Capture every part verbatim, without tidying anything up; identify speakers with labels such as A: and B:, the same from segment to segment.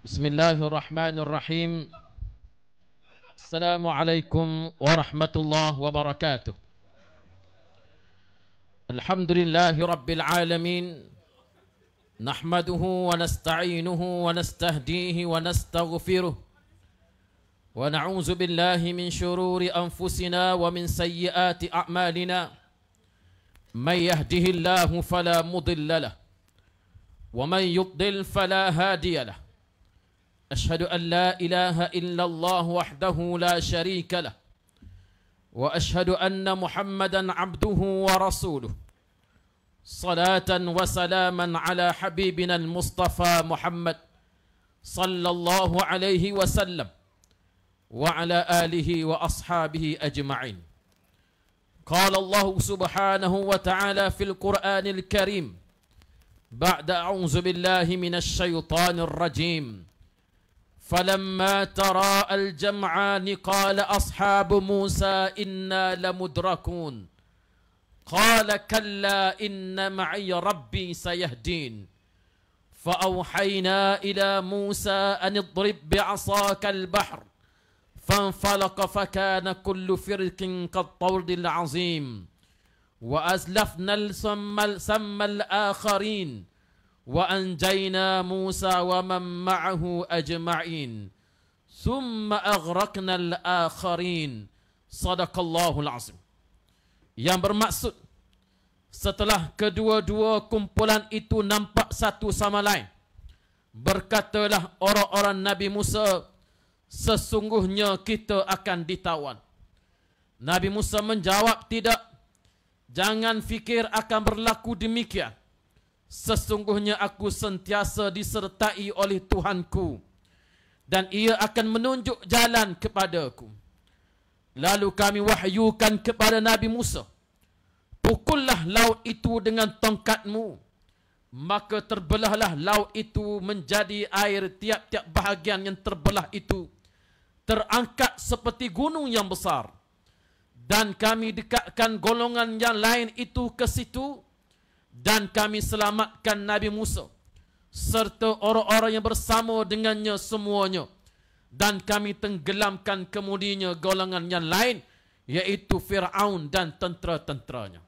A: بسم الله الرحمن الرحيم. السلام عليكم ورحمة الله وبركاته. الحمد لله رب العالمين، نحمده ونستعينه ونستهديه ونستغفره، ونعوذ بالله من شرور أنفسنا ومن سيئات أعمالنا. من يهده الله فلا مضل له، ومن يضلل فلا هادي له. أشهد أن لا إله إلا الله وحده لا شريك له، وأشهد أن محمدا عبده ورسوله. صلاة وسلاما على حبيبنا المصطفى محمد صلى الله عليه وسلم وعلى آله وأصحابه أجمعين. قال الله سبحانه وتعالى في القرآن الكريم بعد أعوذ بالله من الشيطان الرجيم: فلما تراءى الجمعان قال أصحاب موسى إنا لمدركون قال كلا إن معي ربي سيهدين فأوحينا إلى موسى أن اضرب بعصاك البحر فانفلق فكان كل فرق كالطود العظيم وأزلفنا السم الآخرين وأنجينا موسى ومن معه أجمعين ثم أغرقنا الآخرين. صدق الله العظيم. Yang bermaksud, setelah kedua-dua kumpulan itu nampak satu sama lain, berkatalah orang-orang Nabi Musa, sesungguhnya kita akan ditawan. Nabi Musa menjawab, tidak, jangan fikir akan berlaku demikian. Sesungguhnya aku sentiasa disertai oleh Tuhanku, dan ia akan menunjuk jalan kepadaku. Lalu kami wahyukan kepada Nabi Musa, pukullah laut itu dengan tongkatmu. Maka terbelahlah laut itu menjadi air. Tiap-tiap bahagian yang terbelah itu terangkat seperti gunung yang besar. Dan kami dekatkan golongan yang lain itu ke situ, dan kami selamatkan Nabi Musa serta orang-orang yang bersama dengannya semuanya. Dan kami tenggelamkan kemudiannya golongan yang lain, yaitu Fir'aun dan tentera-tenteranya.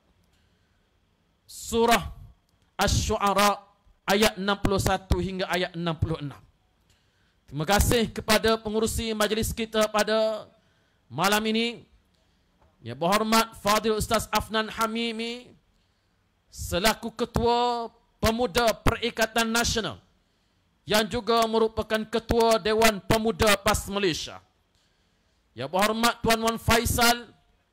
A: Surah Asy-Syu'ara ayat enam puluh satu hingga ayat enam puluh enam. Terima kasih kepada pengurusi majlis kita pada malam ini. Yang berhormat Fadil Ustaz Afnan Hamimi selaku Ketua Pemuda Perikatan Nasional, yang juga merupakan Ketua Dewan Pemuda P A S Malaysia. Yang berhormat Tuan Wan Faisal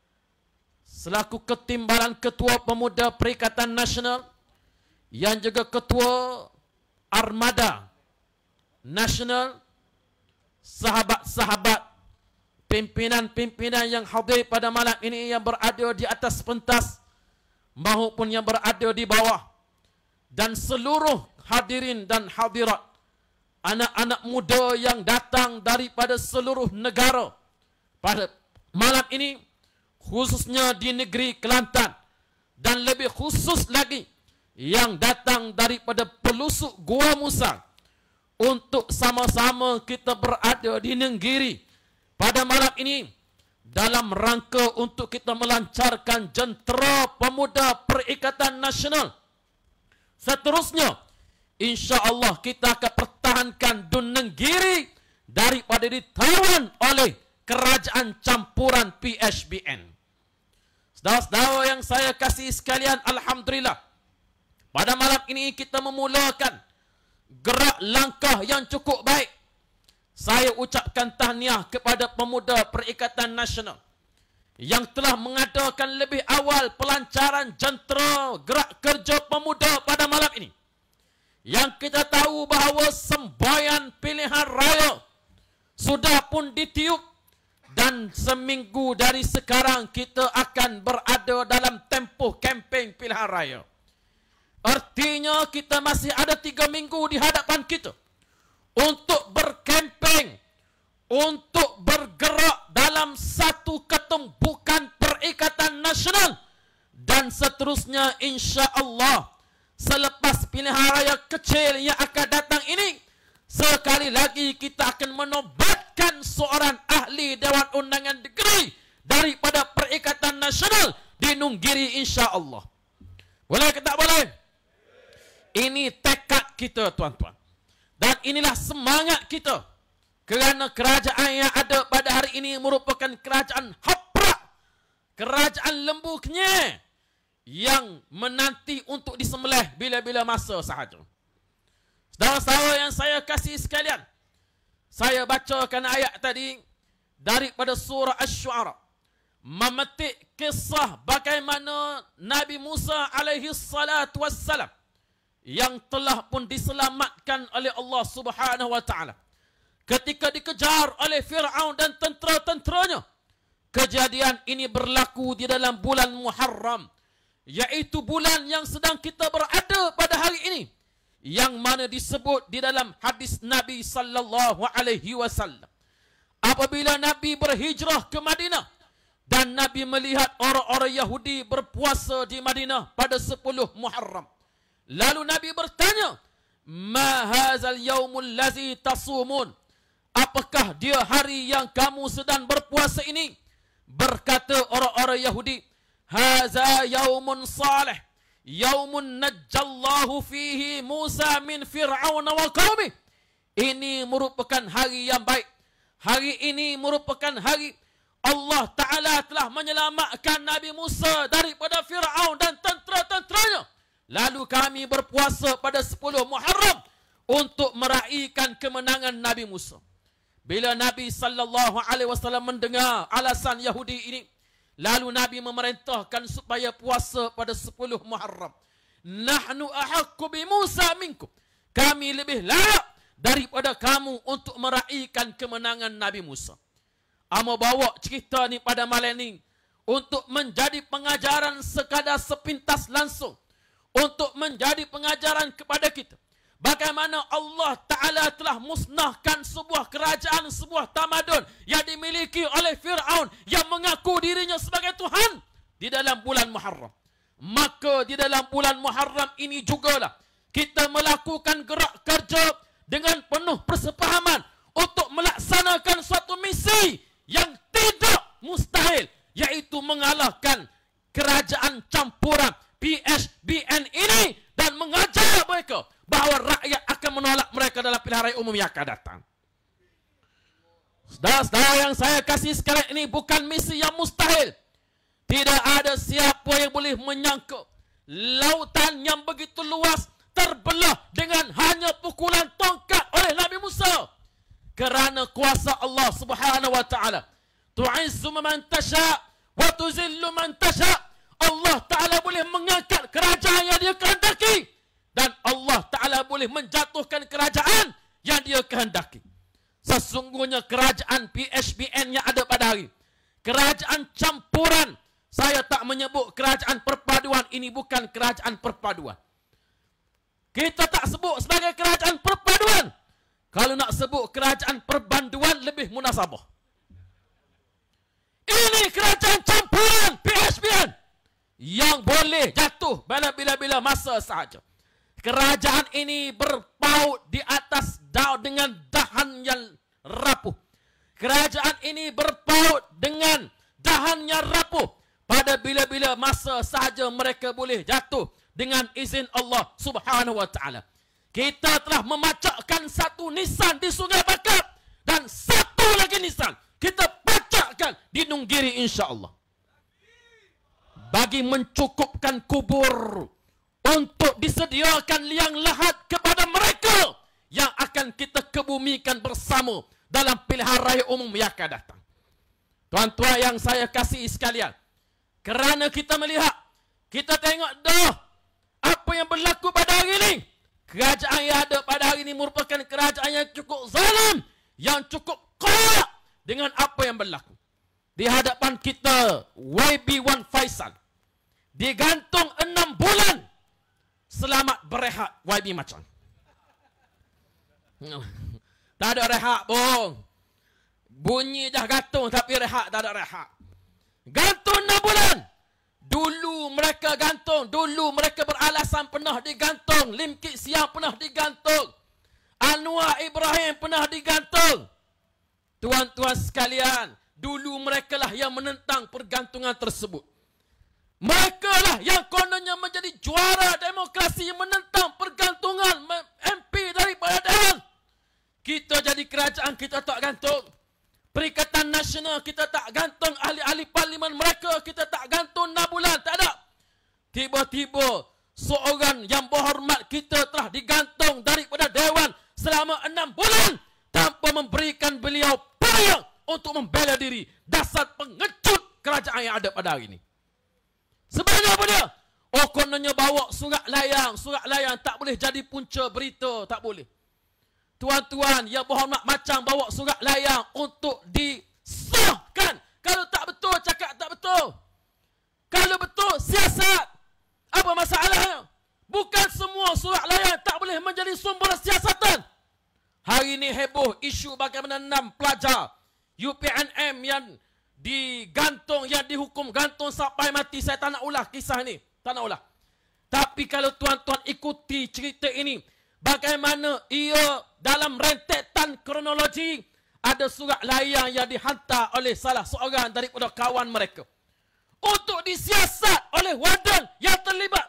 A: selaku Ketimbalan Ketua Pemuda Perikatan Nasional, yang juga Ketua Armada Nasional, sahabat-sahabat, pimpinan-pimpinan yang hadir pada malam ini, yang berada di atas pentas maupun yang berada di bawah, dan seluruh hadirin dan hadirat, anak-anak muda yang datang daripada seluruh negara pada malam ini, khususnya di negeri Kelantan, dan lebih khusus lagi yang datang daripada pelusuk Gua Musang, untuk sama-sama kita berada di Nenggiri pada malam ini dalam rangka untuk kita melancarkan jentera Pemuda Perikatan Nasional. Seterusnya, insya-Allah kita akan pertahankan Dun Nenggiri daripada ditawan oleh kerajaan campuran P H B N. Saudara-saudara yang saya kasih sekalian, alhamdulillah, pada malam ini kita memulakan gerak langkah yang cukup baik. Saya ucapkan tahniah kepada Pemuda Perikatan Nasional yang telah mengadakan lebih awal pelancaran jentera gerak kerja pemuda pada malam ini. Yang kita tahu bahawa semboyan pilihan raya sudah pun ditiup, dan seminggu dari sekarang kita akan berada dalam tempoh kempen pilihan raya. Artinya kita masih ada tiga minggu di hadapan kita untuk berkempeng, untuk bergerak dalam satu ketumpukan Perikatan Nasional, dan seterusnya insya Allah selepas pilihan raya kecil yang akan datang ini, sekali lagi kita akan menobatkan seorang ahli Dewan Undangan Negeri daripada Perikatan Nasional di Nunggiri, insya-Allah. Boleh ke tak boleh? Ini tekad kita, tuan-tuan. Dan inilah semangat kita. Kerana kerajaan yang ada pada hari ini merupakan kerajaan haprak, kerajaan lembu kenyek yang menanti untuk disembelih bila-bila masa sahaja. Saudara-saudara yang saya kasih sekalian, saya bacakan ayat tadi daripada surah Asy-Syu'ara, memetik kisah bagaimana Nabi Musa alaihi salatu wassalam yang telah pun diselamatkan oleh Allah Subhanahu wa taala ketika dikejar oleh Firaun dan tentera-tenteranya. Kejadian ini berlaku di dalam bulan Muharram, yaitu bulan yang sedang kita berada pada hari ini, yang mana disebut di dalam hadis Nabi sallallahu alaihi wasallam, apabila Nabi berhijrah ke Madinah dan Nabi melihat orang-orang Yahudi berpuasa di Madinah pada sepuluh Muharram. Lalu Nabi bertanya, "Ma hazal yaumul lazi tasumun?" Apakah dia hari yang kamu sedang berpuasa ini? Berkata orang-orang Yahudi, "Haza yaumun salih, yaumun najjallahu fihi Musa min Fir'aun wa qaumih." Ini merupakan hari yang baik. Hari ini merupakan hari Allah Ta'ala telah menyelamatkan Nabi Musa daripada Fir'aun dan tentera-tenteranya. Lalu kami berpuasa pada sepuluh Muharram untuk meraihkan kemenangan Nabi Musa. Bila Nabi sallallahu alaihi wasallam mendengar alasan Yahudi ini, lalu Nabi memerintahkan supaya puasa pada sepuluh Muharram. Nahnu ahaqqu bi Musa minkum. Kami lebih layak daripada kamu untuk meraihkan kemenangan Nabi Musa. Amo bawa cerita ni pada malam ni untuk menjadi pengajaran sekadar sepintas langsung, untuk menjadi pengajaran kepada kita bagaimana Allah Ta'ala telah musnahkan sebuah kerajaan, sebuah tamadun yang dimiliki oleh Fir'aun yang mengaku dirinya sebagai Tuhan di dalam bulan Muharram. Maka di dalam bulan Muharram ini jugalah kita melakukan gerak kerja dengan penuh persefahaman untuk melaksanakan suatu misi yang tidak mustahil, yaitu mengalahkan kerajaan campuran P S B N ini dan mengajar mereka bahawa rakyat akan menolak mereka dalam pilihan raya umum yang akan datang. Saudara-saudara yang saya kasih sekalian, ini bukan misi yang mustahil. Tidak ada siapa yang boleh menyangka lautan yang begitu luas terbelah dengan hanya pukulan tongkat oleh Nabi Musa. Kerana kuasa Allah Subhanahu wa taala. Tu'izzu man tasha wa tuzillu man tasha. Allah Ta'ala boleh mengangkat kerajaan yang dia kehendaki, dan Allah Ta'ala boleh menjatuhkan kerajaan yang dia kehendaki. Sesungguhnya kerajaan P S B N yang ada pada hari, kerajaan campuran, saya tak menyebut kerajaan perpaduan, ini bukan kerajaan perpaduan. Kita tak sebut sebagai kerajaan perpaduan. Kalau nak sebut kerajaan perbanduan lebih munasabah. Ini kerajaan campuran P S B N yang boleh jatuh bila-bila masa sahaja. Kerajaan ini berpaut di atas daun dengan dahan yang rapuh. Kerajaan ini berpaut dengan dahan yang rapuh. Pada bila-bila masa sahaja mereka boleh jatuh dengan izin Allah Subhanahu wa taala. Kita telah memacakkan satu nisan di Sungai Bakap dan satu lagi nisan kita pacakkan di Nunggiri, insya-Allah. Bagi mencukupkan kubur untuk disediakan liang lahat kepada mereka yang akan kita kebumikan bersama dalam pilihan raya umum yang akan datang. Tuan-tuan yang saya kasih sekalian, kerana kita melihat, kita tengok dah apa yang berlaku pada hari ini. Kerajaan yang ada pada hari ini merupakan kerajaan yang cukup zalim, yang cukup koyak dengan apa yang berlaku. Di hadapan kita, Y B Wan Faisal digantung enam bulan. Selamat berehat Y B Macan. Tak ada rehat pun. Bunyi dah gantung tapi rehat tak ada rehat. Gantung enam bulan. Dulu mereka gantung, dulu mereka beralasan pernah digantung, Lim Kit Siang pernah digantung, Anwar Ibrahim tersebut. Mereka lah yang kononnya menjadi juara demokrasi menentang pergantungan M P daripada Dewan. Kita jadi kerajaan, kita tak gantung. Perikatan Nasional, kita tak gantung ahli-ahli parlimen mereka, kita tak gantung enam bulan, tak ada. Tiba-tiba seorang yang berhormat kita telah digantung daripada Dewan selama enam bulan tanpa memberikan beliau peluang untuk membela diri. Dasar pengecut kerajaan yang ada pada hari ini. Sebenarnya apa dia? Oh, kononnya bawa surat layang. Surat layang tak boleh jadi punca berita. Tak boleh. Tuan-tuan yang berhormat macam bawa surat layang untuk disahkan. Kalau tak betul, cakap tak betul. Kalau betul, siasat. Apa masalahnya? Bukan semua surat layang tak boleh menjadi sumber siasatan. Hari ini heboh isu bagaimana enam pelajar U P N M yang digantung, yang dihukum gantung sampai mati. Saya tak nak ulah kisah ni. Tak nak ulah. Tapi kalau tuan-tuan ikuti cerita ini, bagaimana ia dalam rentetan kronologi, ada surat layang yang dihantar oleh salah seorang daripada kawan mereka untuk disiasat oleh warden yang terlibat.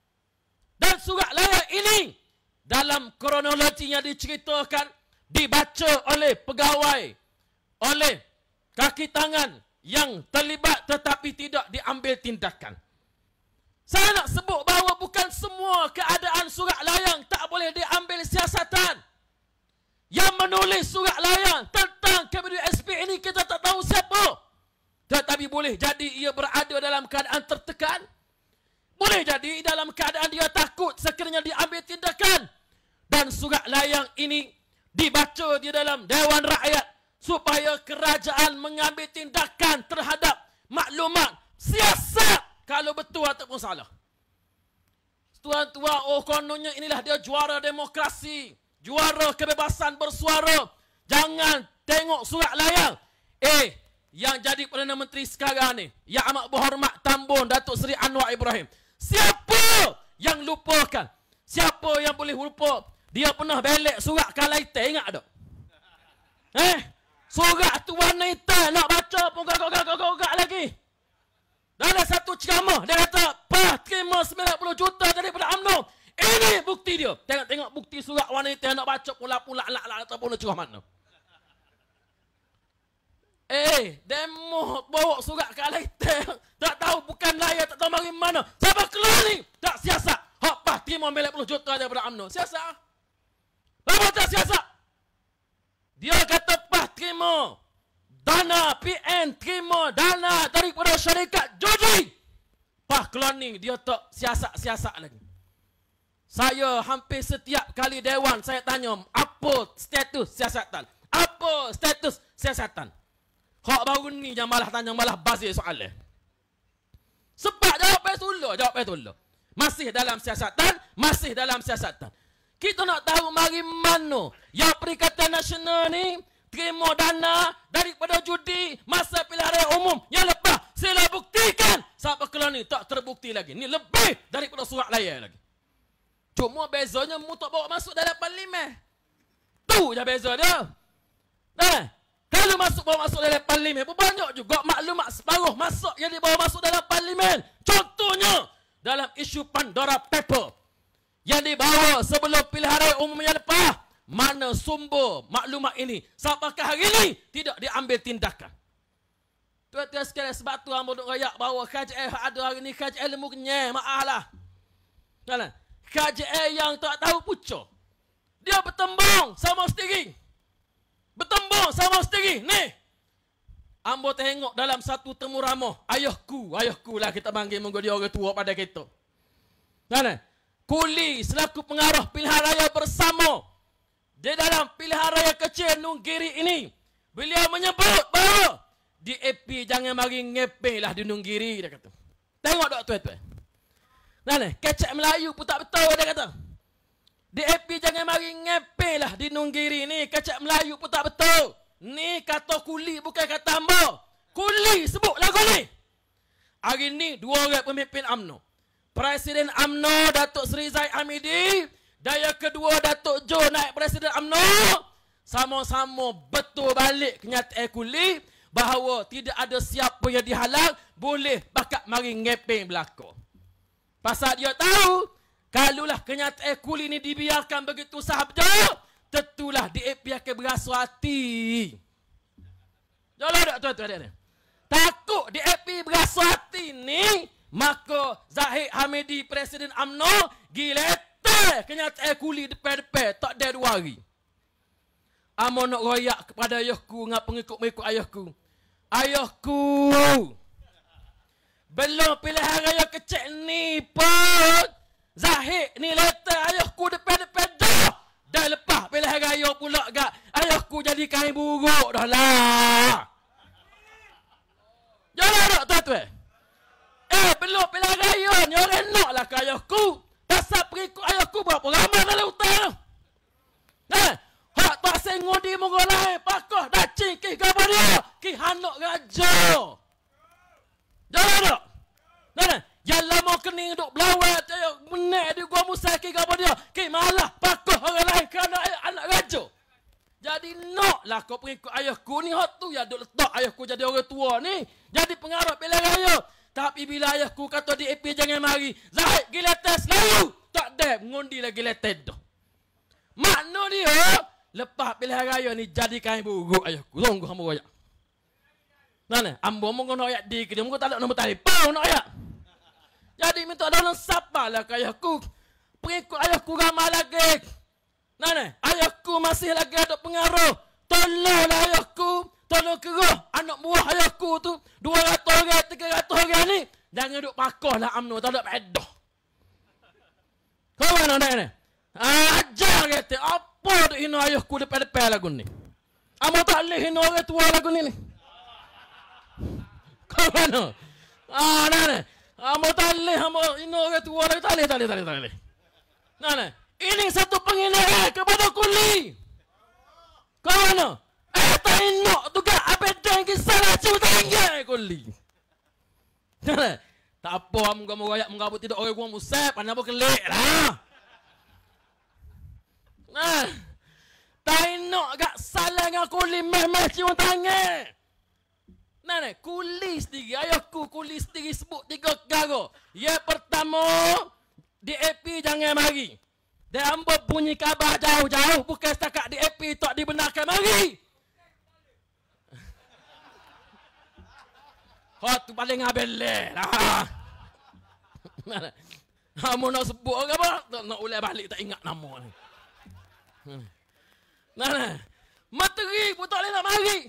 A: Dan surat layang ini dalam kronologi yang diceritakan dibaca oleh pegawai, oleh kaki tangan yang terlibat tetapi tidak diambil tindakan. Saya nak sebut bahawa bukan semua keadaan surat layang tak boleh diambil siasatan. Yang menulis surat layang tentang K B W S P ini kita tak tahu siapa. Tetapi boleh jadi ia berada dalam keadaan tertekan. Boleh jadi dalam keadaan dia takut sekiranya diambil tindakan. Dan surat layang ini dibaca di dalam Dewan Rakyat supaya kerajaan mengambil tindakan terhadap maklumat siasat kalau betul ataupun salah. Tuan-tuan, oh kononnya inilah dia juara demokrasi, juara kebebasan bersuara. Jangan tengok surat layang. Eh, yang jadi Perdana Menteri sekarang ni, yang amat berhormat Tambun Datuk Seri Anwar Ibrahim. Siapa yang lupakan? Siapa yang boleh lupa? Dia pernah belek surat Kalaite, ingat tak? Eh, surat tu warna hitam, nak baca pun gagak-gagak lagi. Dalam satu ceramah, dia kata, Pah, terima sembilan puluh juta daripada U M N O. Ini bukti dia. Tengok-tengok bukti surat warna hitam, nak baca pula-pula, lak-lak, ataupun nak curah mana. Eh, demo bawa surat Kalaite, tak tahu bukan layar, tak tahu mari mana. Siapa keluar ni? Tak siasat. Hak Pah, terima sembilan puluh juta daripada U M N O. Siasat. Apa tak siasat? Dia kata Pah terima dana P N, terima dana daripada syarikat judi. Pah keluar ni dia tak siasat-siasat lagi. Saya hampir setiap kali Dewan saya tanya, apa status siasatan? Apa status siasatan? Hak baru ni yang malah tanya, malah bazir soalan. Sebab jawapan tolak, jawapan tolak. Masih dalam siasatan, masih dalam siasatan. Kita nak tahu mari mana yang Perikatan Nasional ni terima dana daripada judi masa pilihan raya umum yang lepas. Sila buktikan. Sampai keluar ni tak terbukti lagi. Ni lebih daripada surat layar lagi. Cuma bezanya mu tak bawa masuk dalam parlimen. Tu je beza dia. Nah, kalau masuk bawa masuk dalam parlimen, banyak juga maklumat separuh masuk yang dibawa masuk dalam parlimen. Contohnya dalam isu Pandora Paper yang dibawa sebelum pilihan raya umum yang lepas. Mana sumber maklumat ini? Sampai hari ini tidak diambil tindakan. Tuan-tuan sekalian, sebab tu hamba duk rayak bahawa K J L ada hari ini, K J L ilmu kenyai, maaflah. K J L yang tak tahu pucuk. Dia bertembung sama sendiri. Bertembung sama sendiri. Ni. Hamba tengok dalam satu temu ramah. Ayahku, ayahku lah kita panggil, mungkin dia orang tua pada kita. Mana? Kuli selaku pengarah pilihan raya bersama di dalam pilihan raya kecil Nunggiri ini, beliau menyebut bahawa di A P jangan mari ngepeh lah di Nunggiri, dia kata. Tengok tak tuan-tuan? Nah, kecek Melayu pun tak betul, dia kata. Di A P jangan mari ngepeh lah di Nunggiri ni, kecek Melayu pun tak betul. Ni kata kuli bukan kata hamba. Kuli, sebutlah kuli. Hari ni dua orang pemimpin U M N O. Presiden U M N O Datuk Seri Zaid Hamidi dan yang kedua Datuk Jo naik Presiden U M N O sama-sama betul balik kenyataan kuli bahawa tidak ada siapa yang dihalang boleh bakat mari ngepeng belako. Pasal dia tahu, kalulah kenyataan kuli ni dibiarkan begitu sahaja, tentulah D A P akan berasa hati. Jalan tak tuan-tuan? Takut D A P berasa hati ni, maka Zahid Hamidi Presiden U M N O gilete kenyataan kuli depan-depan tak ada dua hari. Amo nak royak kepada ayahku dengan pengikut-pengikut ayahku. Ayahku, belum pilihan raya kecil ni pun Zahid ni letak ayahku depan-depan dah. Dah lepas pilihan raya pula gak ayahku jadi kain buruk dah lah. Jangan tak tuan-tuan? Eh, belum pilihan raya ni orang nak lah ke ayahku. Pasal pengikut ayahku berapa ramai dalam hutan tu. Eh, hak tak sengundi munggu lain pakah dah cingkih gambar dia. Ki hanok raja. Jangan tak? Jangan. Yang lama kening duk belawat ayo menek di gua musaki gambar dia. Ki malah pakah orang lain kerana anak raja. Jadi nak lah kau pengikut ayahku ni hak tu ya duk letak ayahku jadi orang tua ni. Jadi pengarah pilihan raya. Tapi bila ayahku kata D A P jangan mari, Zahid giletes selalu. Tak ada mengundi lagi giletes dah. Makna dia lepas pilihan raya ni jadi kain buruk ayahku. Tunggu hamba royak. Mana? Ambo mungkin nak royak di dia mungkin tak ada nombor telefon nak royak. Jadi minta dalam siapa lah ke ayahku. Pengikut ayahku ramai lagi. Mana? Ayahku masih lagi ada pengaruh. Tolonglah ayahku. Tolong kerah anak buah ayahku tu dua ratus orang, tiga ratus orang ni. Jangan duk pakah lah U M N O. Tak ada pedah. Kau mana nak ni? Ajar kata. Apa duk hina ayahku depan-depan lagu ni? Amo tak boleh hina orang tua lagu ni ni. Kau mana? Ah, nah ni. Amo tak boleh hina orang tua lagu. Tak boleh, tak boleh, tak boleh, tak boleh. Nah ni. Ini satu penghinaan kepada kuli. Kau mana? Eh, tak nak tu kan. Apa yang kisah lah cuba tanya kuli. Tak apa, muka merayak, muka apa tidak orang gua musab. Pandang apa kelik lah. Nah, tak nak gak salah dengan kuli meh-meh cium tangan. Nah, nah, kuli sendiri, ayahku kuli sendiri sebut tiga perkara. Yang pertama, D A P jangan mari. Dan hamba bunyi khabar jauh-jauh, bukan setakat D A P tak dibenarkan mari. Hak tu paling abeleh lah. Kamu nak sebut ke apa? Tak nak ulang balik tak ingat nama ni. Nah, nah. Menteri pun tak boleh nak mari.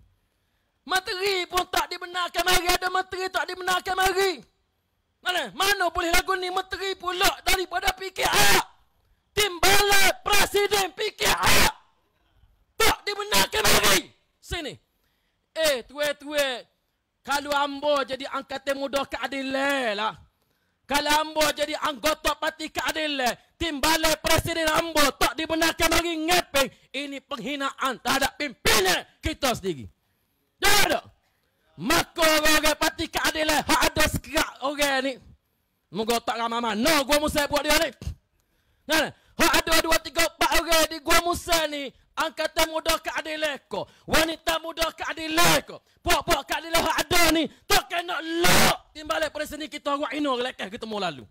A: Menteri pun tak dibenarkan mari. Ada menteri tak dibenarkan mari. Nah, nah. Mana boleh lagu ni menteri pula daripada P K A. Timbalan Presiden P K A. Tak dibenarkan mari. Sini. Eh, tuan-tuan. Kalau ambo jadi angkatan muda keadilan lah. Kalau ambo jadi anggota parti keadilan, timbalan Presiden ambo tak dibenarkan mari ngepeng. Ini penghinaan terhadap pimpinan kita sendiri. Jangan tak? Maka orang parti keadilan hak ada sekerak orang ni. Moga tak ramai mana gua musai buat dia ni. Nah, hak ada dua tiga empat orang di gua musai ni. Angkatan muda keadilan ko, wanita muda keadilan ko, puak-puak keadilan hak ada ni, tak kena lok timbalan presiden kita buat ino lekah ketemu lalu.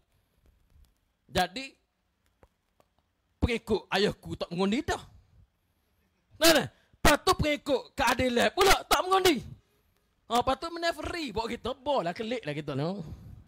A: Jadi pengikut ayahku tak mengundi dah. Nah, nah, patut pengikut keadilan pula tak mengundi. Ah, patut meneferi buat kita bola kelik lah kita ni.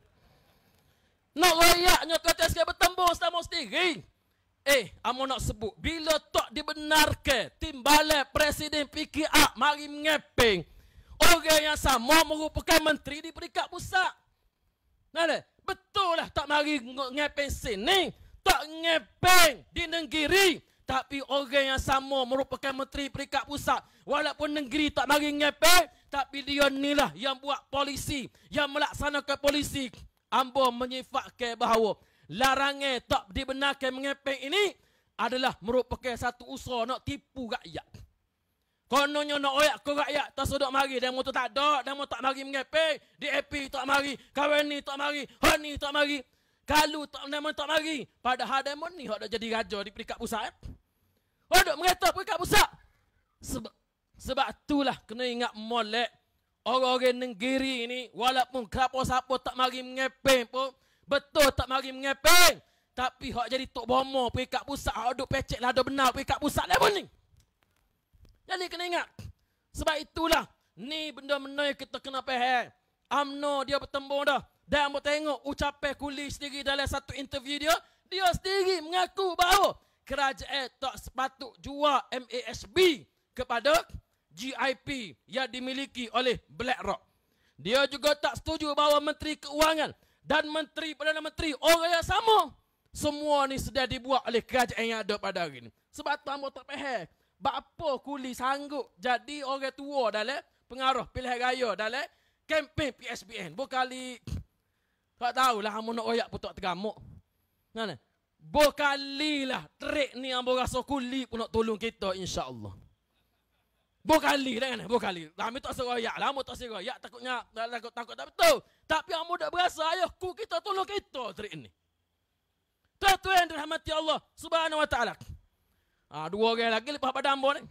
A: Nak royaknya kata sekali bertembung sama sendiri. Eh, amo nak sebut bila tak dibenarkan timbalan Presiden P K A mari mengepeng orang yang sama merupakan menteri di peringkat pusat. Nah, betul lah tak mari ngepeng sini, tak ngepeng di negeri, tapi orang yang sama merupakan menteri peringkat pusat. Walaupun negeri tak mari ngepeng, tapi dia inilah yang buat polisi, yang melaksanakan polisi. Ambo menyifatkan bahawa larangan tak dibenarkan mengepeng ini adalah merupakan satu usaha nak tipu rakyat. Kononnya nak oyak ke rakyat tak sedok mari, demo tu tak ada, demo tak mari mengepeng, D A P tak mari, kawan ni tak mari, hak ni tak mari. Kalau tak demo tak mari, padahal demo ni hak dah jadi raja di peringkat pusat. Eh? Hak dak mengata peringkat pusat. Sebab sebab itulah kena ingat molek orang-orang negeri ni, walaupun siapa-siapa tak mari mengepeng pun, betul tak mari mengepeng, tapi hak jadi tok bomo pergi kat pusat, hak duk pecek lah, ada benar pergi kat pusat lah pun ni. Jadi kena ingat. Sebab itulah, ni benda-benda yang kita kena faham. U M N O dia bertembung dah. Dan mau tengok ucapan Kuli sendiri dalam satu interview dia, dia sendiri mengaku bahawa kerajaan tak sepatut jual M A S B kepada G I P yang dimiliki oleh BlackRock. Dia juga tak setuju bahawa Menteri Keuangan dan Menteri Perdana Menteri orang yang sama. Semua ni sudah dibuat oleh kerajaan yang ada pada hari ini. Sebab tu hamba tak faham. Bapa Kuli sanggup jadi orang tua dalam pengaruh pilihan raya dalam kempen P S B N. Berkali tak tahulah hamba nak royak pun tak tergamuk. Mana? Berkalilah trik ni hamba rasa Kuli pun nak tolong kita insya-Allah. Berkali dah kan? Berkali. Kami tak seroyak lah. Hamba tak seroyak. Takutnya takut-takut tak betul. Tapi hamba tak berasa ayahku kita tolong kita trik ni. Tuan-tuan yang dirahmati Allah Subhanahu wa taala. Ah, dua orang lagi lepas pada hamba ni.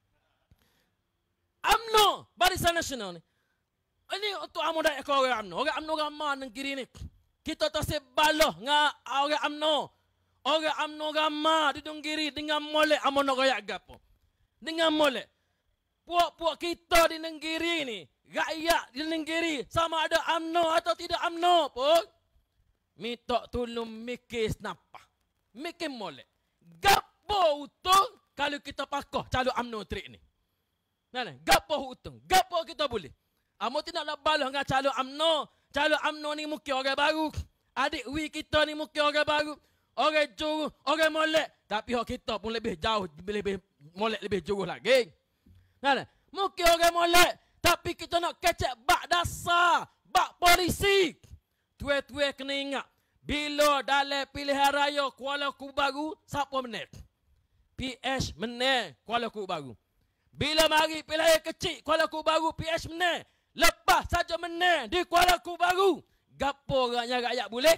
A: U M N O Barisan Nasional ni. Ini untuk hamba dak ke orang U M N O. Orang U M N O ramai negeri ni. Kita tak sebalah dengan orang U M N O. Orang U M N O ramai di negeri dengan molek hamba nak royak gapo. Dengan molek. Puak-puak kita di negeri ni, rakyat di negeri sama ada U M N O atau tidak U M N O pun, minta tolong mikir senapa. Mikir molek. Gapo utang kalau kita pakai calon U M N O trik ni? Nah, nah, gapo utang? Gapo kita boleh? Amo tidak nak balas dengan calon U M N O. Calon U M N O ni mungkin orang baru. Adik wi kita ni mungkin orang baru. Orang juru, orang molek. Tapi hak kita pun lebih jauh, lebih molek, lebih juru lagi. Nah, nah, mungkin orang molek. Tapi kita nak kecek bak dasar, bak polisi. Tuan-tuan kena ingat. Bila dalam pilihan raya Kuala Lumpur baru, siapa menang? P S menang Kuala Lumpur baru. Bila mari pilihan kecil Kuala Lumpur baru, P S menang. Lepas saja menang di Kuala Lumpur baru, gapo orangnya rakyat boleh?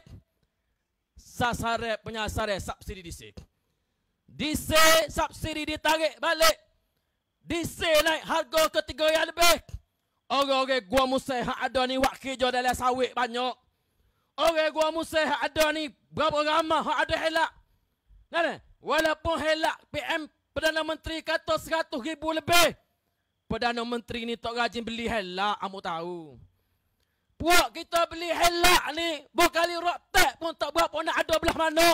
A: Sasaran penyasaran subsidi D C. D C subsidi ditarik balik. D C naik harga ke tiga yang lebih. Orang-orang gua musai hak ada ni wak kerja dalam sawit banyak. Orang gua musai hak ada ni berapa ramah hak ada helak. Nah, walaupun helak P M Perdana Menteri kata seratus ribu lebih. Perdana Menteri ni tak rajin beli helak, kamu tahu. Puak kita beli helak ni, berkali rotek pun tak berapa nak ada belah mana.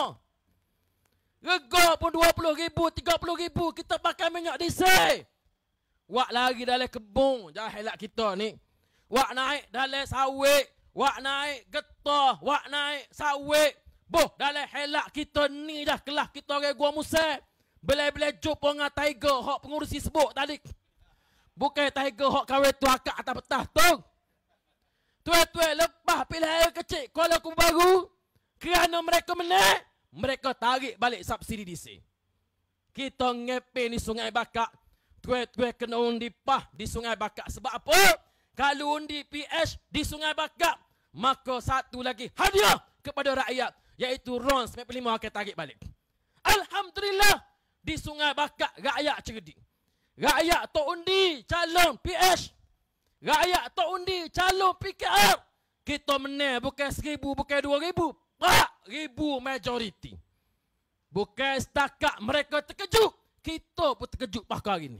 A: Rega pun dua puluh ribu, tiga puluh ribu, kita pakai minyak diesel. Wak lagi dalam kebun, jangan helak kita ni. Wak naik dalam sawit, wak naik getah, wak naik sawit. Boh, dalam helak kita ni dah kelah kita orang gua musai. Belai-belai jumpa dengan Tiger, hak pengurusi sebut tadi. Bukan Tiger hak kawin tu akak atas petah tu. Tuan-tuan, lepas pilihan kecil Kuala Lumpur baru, kerana mereka menang, mereka tarik balik subsidi D C. Kita ngepe ni Sungai Bakak. Tuan-tuan kena undi pah di Sungai Bakak. Sebab apa? Kalau undi P S di Sungai Bakak, maka satu lagi hadiah kepada rakyat, iaitu RON sembilan puluh lima akan tarik balik. Alhamdulillah, di Sungai Bakak rakyat cerdik. Rakyat tak undi calon P S. Rakyat tak undi calon P K R. Kita menang bukan seribu, bukan dua ribu. Empat ribu majoriti. Bukan setakat mereka terkejut, kita pun terkejut pakar hari ini.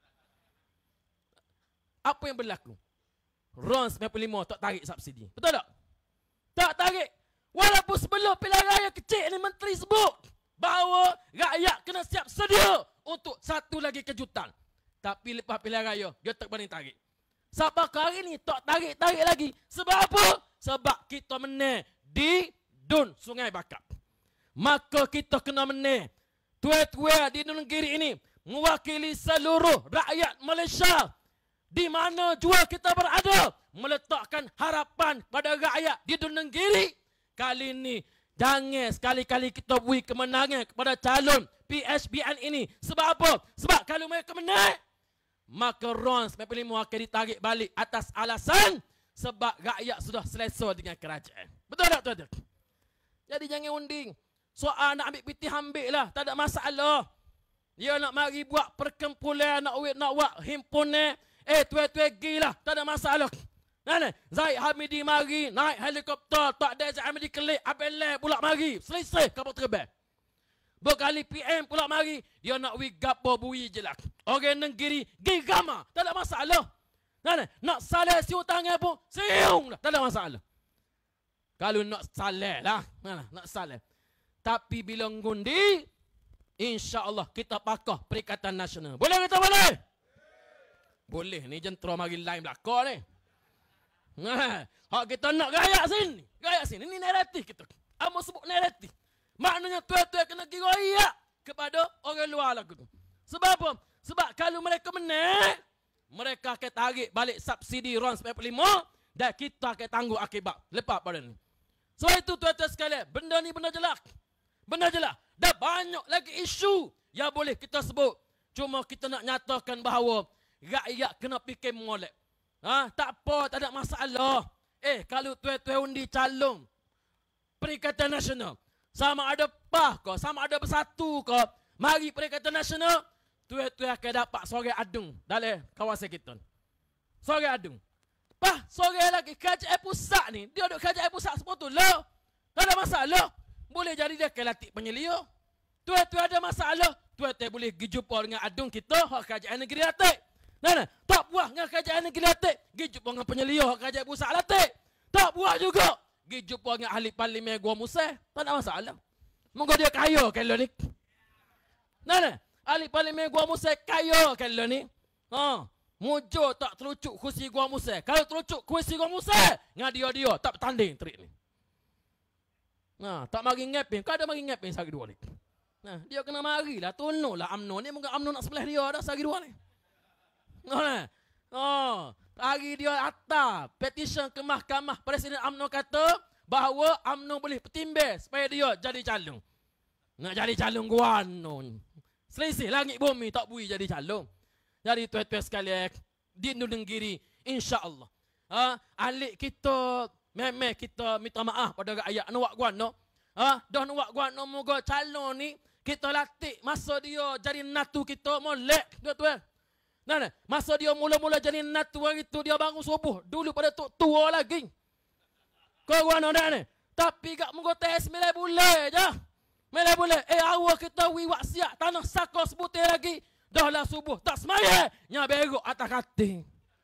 A: Apa yang berlaku? RON sembilan puluh lima tak tarik subsidi. Betul tak? Tak tarik. Walaupun sebelum pilihan raya kecil ni menteri sebut bahawa rakyat kena siap sedia untuk satu lagi kejutan. Tapi lepas pilihan raya, dia tak berani tarik. Sampai hari ni tak tarik-tarik lagi. Sebab apa? Sebab kita menang di Dun Sungai Bakak. Maka kita kena menang. Tuan-tuan di negeri ini mewakili seluruh rakyat Malaysia. Di mana jua kita berada, meletakkan harapan pada rakyat di Dun negeri. Kali ini jangan sekali-kali kita beri kemenangan kepada calon P S B N ini. Sebab apa? Sebab kalau mereka menang, maka RON sembilan puluh lima akan ditarik balik atas alasan sebab rakyat sudah selesa dengan kerajaan. Betul tak tuan-tuan? Jadi jangan unding. Soal nak ambil piti ambil lah, tak ada masalah. Dia nak mari buat perkumpulan, nak nak buat himpunan Eh, tuan-tuan gilah. Tak ada masalah. Nah, Zaid Hamidi mari. Naik helikopter. Tak ada Zaid Hamidi kelik. Abel pula mari. Selesai kapal terbang. Berkali P M pula mari. Dia nak wig gapo bui je lah. Orang negeri. Gigama. Tak ada masalah. Nah, nak salah siung tangan pun. Siung lah. Tak ada masalah. Kalau nak salah lah. Nah, nak salah. Tapi bila ngundi, insya-Allah kita pakah Perikatan Nasional. Boleh kita boleh? Boleh. Ni jentera mari lain belakang ni. Nah, hak kita nak gaya sini. Gaya sini. Ini naratif kita. Amo sebut naratif. Maknanya tuan-tuan kena kira iya kepada orang luar lagu tu. Sebab apa? Sebab kalau mereka menang, mereka akan tarik balik subsidi RON sembilan puluh lima dan kita akan tangguh akibat. Lepas pada ni. Sebab itu tuan-tuan sekalian, benda ni benda jelas. Benda jelas. Dah banyak lagi isu yang boleh kita sebut. Cuma kita nak nyatakan bahawa rakyat kena fikir molek. Ha, tak apa, tak ada masalah. Eh, kalau tuan-tuan undi calon Perikatan Nasional, sama ada PAH ke, sama ada Bersatu ke, mari Perikatan Nasional, tuan-tuan akan dapat sore adung dalam kawasan kita. Sore adung. PAH, sore lagi kerajaan pusat ni, dia duduk kerajaan pusat sepatutnya. Tak ada masalah. Boleh jadi dia akan latih penyelia. Tuan-tuan ada masalah, tuan-tuan boleh pergi jumpa dengan adung kita, hak kerajaan negeri latih. Nah, nah, tak puas dengan kerajaan negeri latih, pergi jumpa dengan penyelia hak kerajaan pusat latih. Tak puas juga, pergi jumpa dengan ahli parlimen Gua Musa. Tak ada masalah. Moga dia kaya kalau ni. Nah, nah, ahli parlimen Gua Musa kaya kalau ni. Ha, mujur tak terucuk kursi Gua Musa. Kalau terucuk kursi Gua Musa, dengan dia-dia tak bertanding trik ni. Nah, tak mari ngepin. Kau ada mari ngepin sehari dua ni. Nah, dia kena marilah. Tunuklah U M N O ni. Mungkin U M N O nak sebelah dia dah sehari dua ni. Nah, oh, hari dia atas petition ke mahkamah. Presiden U M N O kata bahawa U M N O boleh bertimbang supaya dia jadi calon. Nak jadi calon Gua U M N O. Selisih langit bumi tak boleh jadi calon. Jadi tuan-tuan sekalian, di negeri insya-Allah. Ha, alik kita memang kita minta maaf pada rakyat nak Gua U M N O. Ha, dah nak Gua U M N O moga calon ni kita latih masa dia jadi natu kita molek tuan-tuan. Nah, nah, masa dia mula-mula jadi natu hari tu dia bangun subuh. Dulu pada tu tua lagi. Kau Gua U M N O dah ni. Tapi kat moga tes sembilan bulan je. sembilan bulan. Eh awal kita wiwak siap tanah saka sebutir lagi. Dah lah subuh tak semaya. Nya berok atas kating.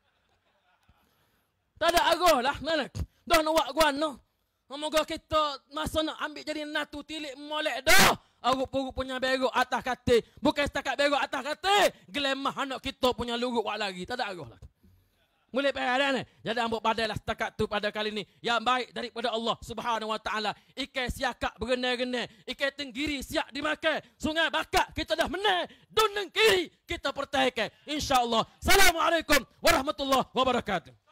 A: Tak ada arah lah. Nah, nah. Dah nak buat Gua U M N O. Moga kita masa nak ambil jadi natu tilik molek dah. Rup-rup punya berok atas katil. Bukan setakat berok atas katil. Gelemah anak kita punya luruk buat lagi. Tak ada arah lah. Boleh faham ni? Jadi ambil padailah setakat tu pada kali ni. Yang baik daripada Allah Subhanahu Wa Taala. Ikan siakak berenai-renai. Ikan tenggiri siap dimakan. Sungai bakat kita dah menang. Duneng kiri kita pertahankan. InsyaAllah. Assalamualaikum warahmatullahi wabarakatuh.